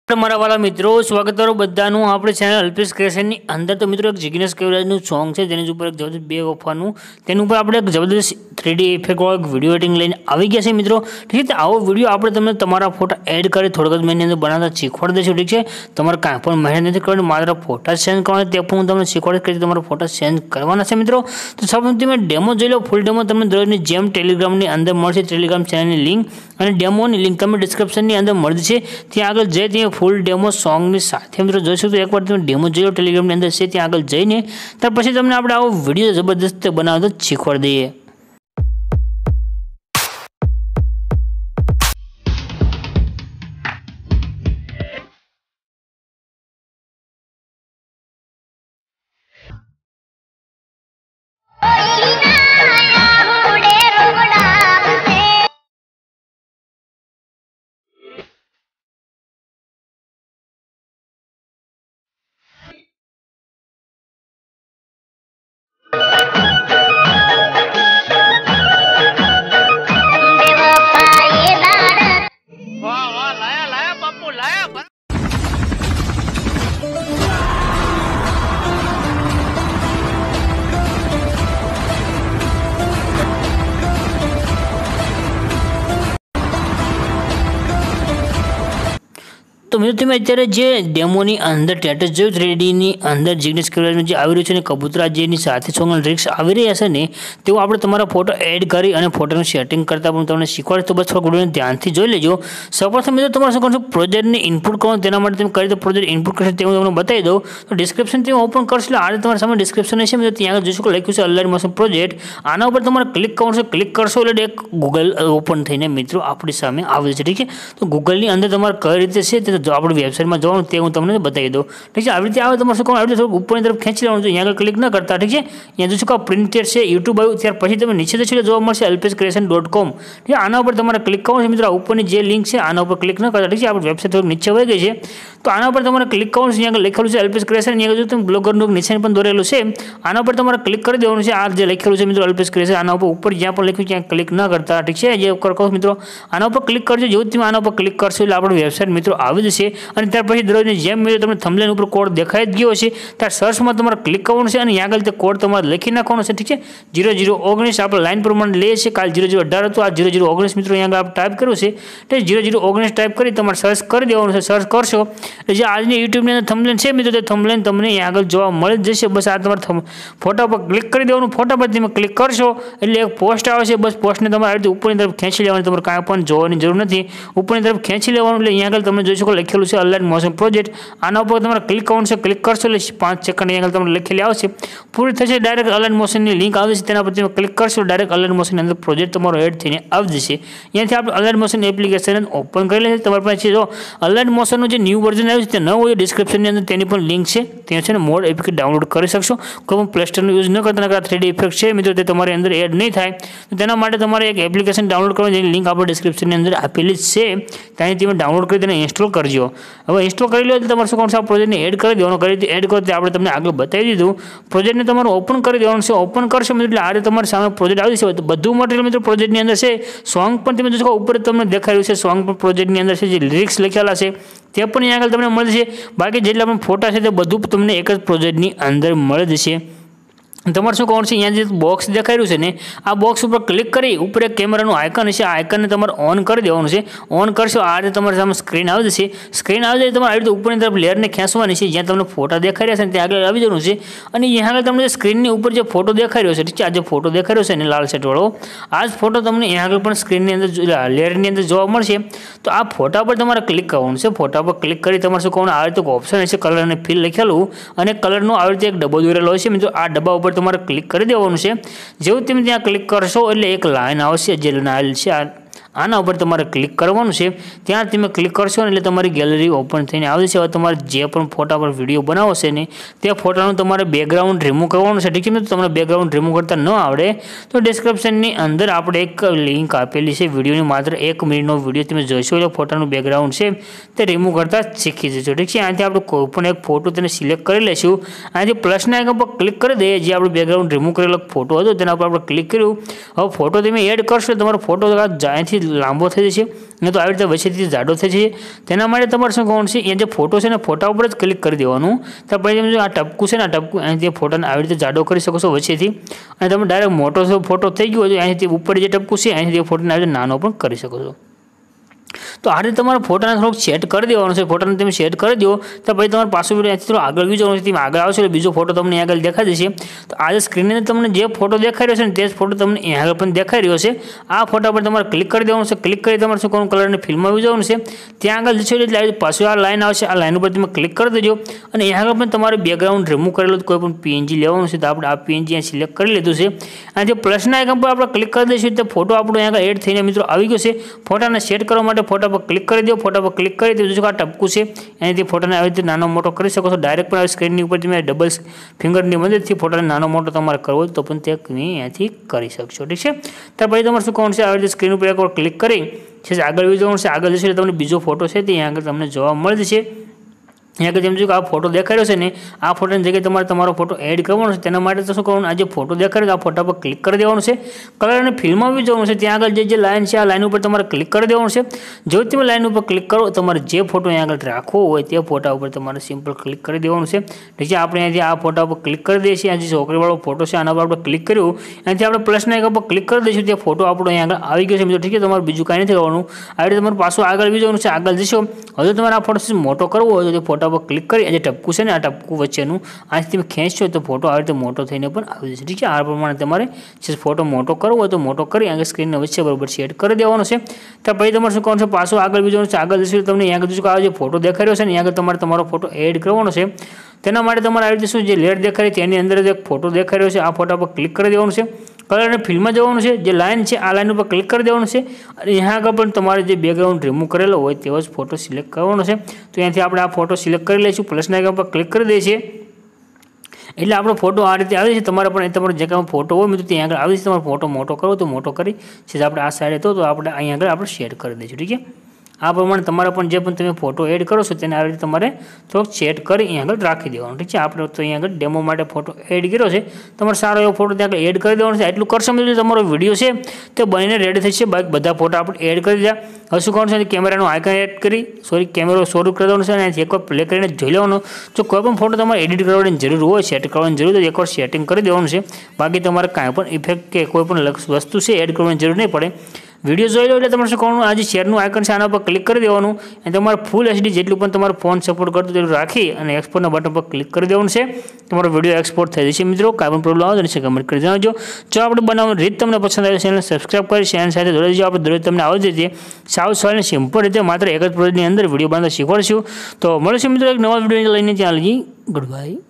મારા વાલા મિત્રો સ્વાગત કરો બધાનું આપણે ચેનલ અલ્પેશ ક્રિએશનની અંદર। તો મિત્રો એક જિગ્નેશ કવિરાજનું સોંગ છે જેની ઉપર એક જબરદસ્ત બે વફાનું તેની ઉપર આપણે એક જબરદસ્ત 3D ઇફેક્ટ વાળો એક વિડીયો એડિટિંગ લઈને આવી ગયા છે મિત્રો। ઠીક છે, આવો વિડીયો આપણે તમને તમારા ફોટા એડ કરી થોડાક જ મહિનાની અંદર બનાવતા શીખવાડી દઈશું। ઠીક છે, તમારે કાંઈ પણ મહેનત નથી કરવાની, માત્ર ફોટા ચેન્જ કરવાના તે પણ હું તમને શીખવાડીશ કે તમારા ફોટા ચેન્જ કરવાના છે મિત્રો। તો સૌથી તમે ડેમો જોઈ લો, ફૂલ ડેમો તમને દરરોજની જેમ ટેલિગ્રામની અંદર મળશે। ટેલિગ્રામ ચેનલની લિંક અને ડેમોની લિંક તમે ડિસ્ક્રિપ્શનની અંદર મળશે, ત્યાં આગળ જઈ ત્યાં ફૂલ ડેમો સોંગની સાથે મિત્રો જોઈશું। તો એકવાર તમે ડેમો જોઈ લો ટેલિગ્રામની અંદર છે, ત્યાં આગળ જઈને ત્યાર પછી તમને આપણે આવો વિડીયો જબરદસ્ત બનાવતો શીખવાડી દઈએ। તો મિત્રો તમે અત્યારે જે ડેમોની અંદર સ્ટેટસ જોયું 3Dની અંદર જિગ્નેશ કવિરાજનું જે આવી રહ્યું છે ને કબૂતરા જેની સાથે સોંગના લિરિક્સ આવી રહ્યા છે ને તેવું આપણે તમારા ફોટો એડ કરી અને ફોટોનું સેટિંગ કરતાં પણ તમને શીખવાડે। તો બસ થોડુંક વિડીયોને ધ્યાનથી જોઈ લેજો। સૌપ્રથમ મિત્રો તમારે શું કરશો, પ્રોજેક્ટને ઇનપુટ કરવાનું, તેના માટે તમે કઈ રીતે પ્રોજેક્ટ ઇનપુટ કરશો તે હું તમને બતાવી દઉં। તો ડિસ્ક્રિપ્શન તમે ઓપન કરશો એટલે આ તમારા સામે ડિસ્ક્રિપ્શન છે મિત્રો, ત્યાં આગળ જોઈશું કે લખ્યું છે અનલાઇન મોશન પ્રોજેક્ટ। આના ઉપર તમારે ક્લિક કરશો, ક્લિક કરશો એટલે એક ગૂગલ ઓપન થઈને મિત્રો આપણી સામે આવે છે। ઠીક છે, તો ગૂગલની અંદર તમારે કઈ રીતે છે તે આપણી વેબસાઇટમાં જવાનું તે હું તમને બતાવી દઉં। ઠીક છે, આવી રીતે આવે તમારે શું કરવાનું, આવી રીતે થોડુંક ઉપરની તરફ ખેંચી લેવાનું છે, અહીંયા આગળ ક્લિક ન કરતા। ઠીક છે, અહીંયા જોઈશું કે પ્રિન્ટેડ છે યુટ્યુબ આવ્યું, ત્યાર પછી તમે નીચે જશો એટલે જોવા મળશે alpeshcreation.com। ઠીક છે, આના ઉપર તમારે ક્લિક કરવાનું છે મિત્રો, આ ઉપરની જે લિંક છે આના ઉપર ક્લિક ન કરતા। ઠીક છે, આપણી વેબસાઇટ થોડીક નીચે વહી ગઈ છે, તો આના ઉપર તમારે ક્લિક કરવાનું છે, અહીંયા લખેલું છે અલ્પેશ ક્રિએશન, અહીંયા જો તમે બ્લોગરનું નિશાન પણ દોરેલું છે, આના ઉપર તમારે ક્લિક કરી દેવાનું છે। આ જે લખેલું છે મિત્રો અલ્પેશ ક્રિએશન, આના ઉપર જ્યાં પણ લખ્યું ત્યાં ક્લિક ન કરતા। ઠીક છે, જે કહો મિત્રો આના ઉપર ક્લિક કરજો, જેવું તમે આના ઉપર ક્લિક કરશો એટલે આપણી વેબસાઇટ મિત્રો આવી જશે। અને ત્યાર પછી દરરોજની જેમ મિત્રો તમને થંબનેલ ઉપર કોડ દેખાઈ જ ગયો છે, ત્યારે સર્ચમાં તમારે ક્લિક કરવાનું છે અને અહીંયા આગળ તે કોડ તમારે લખી નાખવાનો છે। ઠીક છે, 0019 આપણે લાઈન પ્રમાણે લઈએ છીએ, કાલ 0018 હતું, આ 0019 મિત્રો અહીંયા આગળ ટાઈપ કર્યું છે, તો 0019 ટાઈપ કરી તમારે સર્ચ કરી દેવાનું છે। સર્ચ કરશો એટલે જે આજની યુટ્યુબની અંદર થંબનેલ છે મિત્રો તે થંબનેલ તમને અહીંયા આગળ જોવા મળી જશે। બસ આ તમારે ફોટા પર ક્લિક કરી દેવાનું, ફોટા પર તમે ક્લિક કરશો એટલે એક પોસ્ટ આવે છે, બસ પોસ્ટને તમારે આ રીતે ઉપરની તરફ ખેંચી લેવાની, તમારે કાંઈ પણ જોવાની જરૂર નથી, ઉપરની તરફ ખેંચી લેવાનું એટલે અહીંયા આગળ તમે જોઈ શકો લખેલું છે અનલાઇન મોશન પ્રોજેક્ટ। આના ઉપર તમારે ક્લિક કરવાનું છે, ક્લિક કરશો એટલે 5 સેકન્ડ અહીંયા તમને લખેલી આવશે, પૂરી થશે ડાયરેક્ટ અનલાઇન મોશનની લિંક આવે છે, તેના પર તમે ક્લિક કરશો ડાયરેક્ટ અનલાઇન મોશનની અંદર પ્રોજેક્ટ તમારો એડ થઈને આવી જશે। અહીંયાથી આપણે અનલાઇન મોશન એપ્લિકેશન ઓપન કરી લેશે। તમારી પાસે જો અનલાઇન મોશનનું જે ન્યૂ વર્ઝન આવ્યું છે તે ન હોય ડિસ્ક્રિપ્શનની અંદર તેની પણ લિંક છે, ત્યાં છે ને મોડ એપ્લિકેશન ડાઉનલોડ કરી શકશો। કોઈ પણ પ્લે સ્ટોરનો યુઝ ન કરતા, નકર 3D ઇફેક્ટ છે મિત્રો તે તમારી અંદર એડ નહીં થાય, તો તેના માટે તમારે એક એપ્લિકેશન ડાઉનલોડ કરવાની, જેની લિંક આપણે ડિસ્ક્રિપ્શનની અંદર આપેલી છે, ત્યાંથી તમે ડાઉનલોડ કરી તેને ઇન્સ્ટોલ કરજો। હવે ઇન્સ્ટોલ કરી લો એટલે તમારે શું કરવાનું છે, આ પ્રોજેક્ટને એડ કરી દેવાનો, કરી રીતે એડ કરો તે આપણે તમને આગળ બતાવી દીધું। પ્રોજેક્ટને તમારે ઓપન કરી દેવાનું છે, ઓપન કરશો મિત્રો એટલે આ રીતે તમારી સામે પ્રોજેક્ટ આવી જશે। તો બધું મટીરિયલ મિત્રો પ્રોજેક્ટની અંદર છે, સોંગ પણ તમે જોશો ઉપર તમને દેખાઈ રહ્યું છે, સોંગ પણ પ્રોજેક્ટની અંદર છે, જે લિરિક્સ લખેલા છે તે પણ અહીંયા આગળ તમને મળી જશે। બાકી જેટલા પણ ફોટા છે તે બધું તમને એક જ પ્રોજેક્ટની અંદર મળી જશે। તમારે શું કરવાનું છે, અહીંયા જે બોક્સ દેખાઈ રહ્યું છે ને આ બોક્સ ઉપર ક્લિક કરી ઉપર એક કેમેરાનું આઇકન છે, આ આઇકનને તમારે ઓન કરી દેવાનું છે। ઓન કરશો આ રીતે તમારી સામે સ્ક્રીન આવી જશે, સ્ક્રીન આવી જાય તમારે આ રીતે ઉપરની તરફ લેયરને ખેંચવાની છે, જ્યાં તમને ફોટા દેખાઈ રહ્યા છે ને ત્યાં આગળ આવી જવાનું છે, અને અહીંયા આગળ તમને સ્ક્રીનની ઉપર જે ફોટો દેખાઈ રહ્યો છે, ઠીક છે, આ જે ફોટો દેખાઈ રહ્યો છે ને લાલ સેટવાળો, આ જ ફોટો તમને અહીંયા આગળ પણ સ્ક્રીનની અંદર લેયરની અંદર જોવા મળશે। તો આ ફોટા પર તમારે ક્લિક કરવાનું છે, ફોટા પર ક્લિક કરી તમારે શું કરવાનું, આ રીતે ઓપ્શન હશે કલર અને ફિલ લખેલું, અને કલરનો આવી રીતે એક ડબ્બો દોરેલો હોય છે મિત્રો, આ ડબ્બા ઉપર તમારે ક્લિક કરી દેવાનું છે। જેવું તમે ત્યાં ક્લિક કરશો એટલે એક લાઈન આવશે, જે લાઈન છે આના ઉપર તમારે ક્લિક કરવાનું છે, ત્યાં તમે ક્લિક કરશો એટલે તમારી ગેલેરી ઓપન થઈને આવે છે। હવે તમારે જે પણ ફોટા પર વિડીયો બનાવો છે ને તે ફોટાનું તમારે બેકગ્રાઉન્ડ રિમૂવ કરવાનું છે। ઠીક છે મિત્રો, તમને બેકગ્રાઉન્ડ રિમૂવ કરતા ન આવડે તો ડિસ્ક્રિપ્શનની અંદર આપણે એક લિંક આપેલી છે વિડીયોની, માત્ર 1 મિનિટનો વિડીયો તમે જોઈશો એટલે ફોટાનું બેકગ્રાઉન્ડ છે તે રિમૂવ કરતા શીખી જશો। ઠીક છે, અહીંથી આપણે કોઈ પણ એક ફોટો તેને સિલેક્ટ કરી લઈશું, અહીંથી પ્લસના આઇકન પર ક્લિક કરી દઈએ, જે આપણે બેકગ્રાઉન્ડ રિમૂવ કરેલો ફોટો હતો તેના પર આપણે ક્લિક કર્યું। હવે ફોટો તમે એડ કરશો તમારો ફોટો અહીંથી લાંબો થઈ જશે ને તો આવી રીતે વચ્ચેથી જાડો થઈ જશે। તેના માટે તમારે શું કરવાનું છે, એ જે ફોટો છે ને ફોટા ઉપર જ ક્લિક કરી દેવાનું। તો પછી આ ટપકું છે ને આ ટપકું અહીંથી ફોટાને આવી રીતે જાડો કરી શકો છો વચ્ચેથી, અને તમે ડાયરેક્ટ મોટો ફોટો થઈ ગયો હોય તો અહીંથી ઉપર જે ટપકું છે અહીંથી ફોટોને આવી રીતે નાનો પણ કરી શકો છો। તો આ રીતે તમારા ફોટાને થોડુંક સેટ કરી દેવાનું છે। ફોટાને તમે સેટ કરી દો તો પછી તમારે પાછું અહીંથી થોડું આગળ બી જવાનું છે। તમે આગળ આવશો એટલે બીજો ફોટો તમને આગળ દેખાઈ જશે। તો આ જે સ્ક્રીનને તમને જે ફોટો દેખાઈ રહ્યો છે ને તે જ ફોટો તમને અહીં આગળ પણ દેખાઈ રહ્યો છે। આ ફોટા પર તમારે ક્લિક કરી દેવાનું છે। ક્લિક કરી તમારે શું કરવાનું, કલરની ફિલ્મમાં આવી જવાનું છે। ત્યાં આગળ જશો એટલે પાછું આ લાઈન આવશે, આ લાઈન ઉપર તમે ક્લિક કરી દેજો અને અહીં આગળ પણ તમારે બેકગ્રાઉન્ડ રિમૂવ કરેલું કોઈ પણ PNG લેવાનું છે। તો આપણે આ PNG અહીં સિલેક્ટ કરી લીધું છે અને જે પ્લસના આઇકન પર આપણે ક્લિક કરી દઈશું તો ફોટો આપણો અહીં આગળ એડ થઈને મિત્રો આવી ગયો છે। ફોટાને સેટ કરવા માટે ફોટા પર ક્લિક કરી દો, ફોટા પર ક્લિક કરી દો, આ ટપકું છે એનાથી ફોટાને આવી રીતે નાનો મોટો કરી શકો છો। ડાયરેક્ટ પણ સ્ક્રીનની ઉપર તમે ડબલ ફિંગરની મદદથી ફોટાને નાનો મોટો તમારે કરવો હોય તો પણ તે તમે અહીંયાથી કરી શકશો। ઠીક છે, ત્યાર પછી તમારે શું કરવાનું છે, આવી રીતે સ્ક્રીન ઉપર એકવાર ક્લિક કરી છે આગળ આવી જવાનું છે। આગળ જશે એટલે તમને બીજો ફોટો છે તે અહીંયા આગળ તમને જોવા મળી જશે। અહીંયા આગળ જેમ કે આ ફોટો દેખાઈ રહ્યો છે ને, આ ફોટોની જગ્યાએ તમારે તમારો ફોટો એડ કરવાનો છે। તેના માટે તો શું કરવાનું, આ જે ફોટો દેખાઈ રહ્યો આ ફોટા પર ક્લિક કરી દેવાનું છે। કલર અને ફિલ્મમાં બી જવાનું છે, ત્યાં આગળ જે લાઈન છે આ લાઈન ઉપર તમારે ક્લિક કરી દેવાનું છે। જો તમે લાઈન ઉપર ક્લિક કરો તમારે જે ફોટો અહીં આગળ રાખવો હોય તે ફોટા ઉપર તમારે સિમ્પલ ક્લિક કરી દેવાનું છે। ઠીક છે, આપણે અહીંયાથી આ ફોટા ઉપર ક્લિક કરી દઈએ છીએ। આ જે છોકરીવાળો ફોટો છે આના પર આપણે ક્લિક કર્યું, અહીંથી આપણે પ્લસના આઇકન પર ક્લિક કરી દઈશું, તે ફોટો આપણો અહીં આગળ આવી ગયો છે મિત્રો। ઠીક છે, તમારે બીજું કાંઈ નથી કરવાનું। આવી રીતે તમારે પાછું આગળ બી જવાનું છે। આગળ જશો હવે તમારે આ ફોટો મોટો કરવો હોય તો તે ફોટા પર ક્લિક કરી ટપકું છે ને આ ટપકું વચ્ચેનું આથી તમે ખેંચશો તો ફોટો આવી રીતે મોટો થઈને પણ આવી જશે। ઠીક છે, આ પ્રમાણે તમારે ફોટો મોટો કરવો હોય તો મોટો કરી આગળ સ્ક્રીનને વચ્ચે બરોબર સેટ કરી દેવાનો છે। તો પછી તમારે શું કરવાનું છે, પાછું આગળ બી જવાનું છે। આગળ જશે તમને અહીંયા આગળ આ જે ફોટો દેખાઈ રહ્યો છે ને અહીંયા આગળ તમારે તમારો ફોટો એડ કરવાનો છે। તેના માટે તમારે આવી રીતે શું જે લેયર દેખાય તેની અંદર જ એક ફોટો દેખાઈ રહ્યો છે, આ ફોટા પર ક્લિક કરી દેવાનું છે। કલર અને ફિલ્મમાં જવાનું છે, જે લાઈન છે આ લાઈન ઉપર ક્લિક કરી દેવાનું છે અને અહીંયા આગળ પણ તમારે જે બેકગ્રાઉન્ડ રિમૂવ કરેલો હોય તેવો જ ફોટો સિલેક્ટ કરવાનો છે। તો અહીંયાથી આપણે આ ફોટો સિલેક્ટ કરી લઈશું, પ્લસના આઇકન પર ક્લિક કરી દઈએ છીએ એટલે આપણો ફોટો આ રીતે આવે છે। તમારે પણ તમારો જે કાંઈ ફોટો હોય મિત્રો ત્યાં આગળ આવે છે। તમારો ફોટો મોટો કરો તો મોટો કરી છે, આપણે આ સાઈડ હતો તો આપણે અહીં આગળ આપણે શેર કરી દઈશું। ઠીક છે, આ પ્રમાણે તમારે પણ જે પણ તમે ફોટો એડ કરો છો તેને આ રીતે તમારે થોડોક સેટ કરી અહીં આગળ રાખી દેવાનું। ઠીક છે, આપણે તો અહીં આગળ ડેમો માટે ફોટો એડ કર્યો છે, તમારે સારો એવો ફોટો ત્યાં આગળ એડ કરી દેવાનો છે। એટલું કરશો મિત્રો તમારો વિડીયો છે તે બનીને રેડી થઈ જશે। બાકી બધા ફોટા આપણે એડ કરી દીધા। હવે શું કરવાનું છે, કેમેરાનું આઇકન એડ કરી કેમેરો શરૂ કરી દેવાનો છે અને એકવાર પ્લે કરીને જોઈ લેવાનો। જો કોઈ પણ ફોટો તમારે એડિટ કરવાની જરૂર હોય, સેટ કરવાની જરૂર હોય તો એકવાર સેટિંગ કરી દેવાનું છે। બાકી તમારે કાંઈ પણ ઇફેક્ટ કે કોઈ પણ વસ્તુ છે એડ કરવાની જરૂર નહીં પડે। વિડીયો જોઈ લો એટલે તમારે શું કરવાનું, આ જે શેરનું આઇકન છે આના પર ક્લિક કરી દેવાનું અને તમારે ફૂલ HD જેટલું પણ તમારો ફોન સપોર્ટ કરતો તેટલું રાખી અને એક્સપોર્ટના બટન પર ક્લિક કરી દેવાનું છે। તમારો વિડીયો એક્સપોર્ટ થઈ જશે। મિત્રો કાંઈ પણ પ્રોબ્લેમ આવે તો નીચે કમેન્ટ કરી જણાવજો। જો આપણે બનાવવાની રીત તમને પસંદ આવે ચેનલ સબસ્ક્રાઈબ કરી ચેનલ સાથે જોડાઈ જજો। આપણે દરરોજ તમને આવડી જઈએ સાવ સરળ અને સિમ્પલ રીતે માત્ર એક જ પ્રોજેક્ટની અંદર વિડીયો બનાવતા શીખવાડશું। તો મળીશું મિત્રો એક નવા વિડીયો લઈને, ત્યાં લગી ગુડ બાય।